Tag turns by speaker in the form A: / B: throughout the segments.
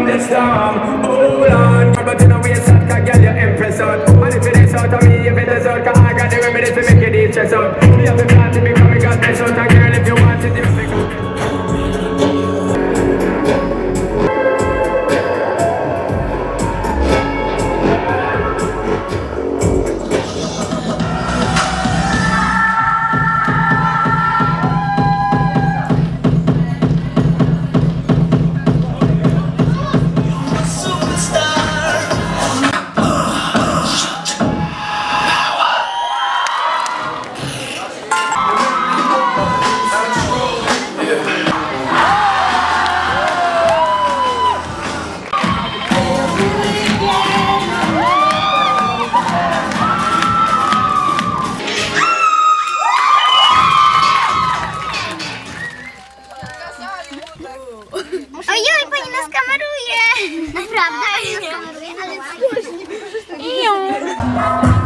A: calm the storm. Hold on, but you know we start to get your impress out. And if it is out of me, if it is out, I got the remedy to make it stress out. We have the plan to become a god, that's out, girl, if you want it, you think.
B: Ojoj, pani nas kameruje! Naprawdę? Pani nas kameruje, ale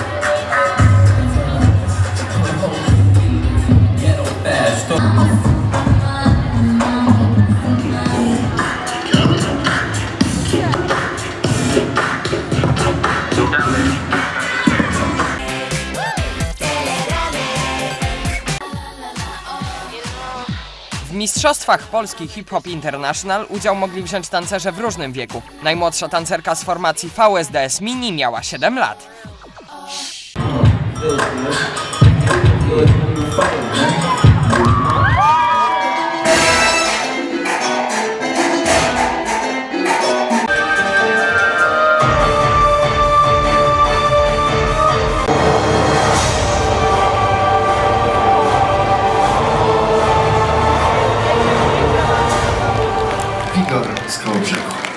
C: W Mistrzostwach Polski Hip Hop International udział mogli wziąć tancerze w różnym wieku. Najmłodsza tancerka z formacji VSDS Mini miała 7 lat.
D: Igor z Kołobrzegu.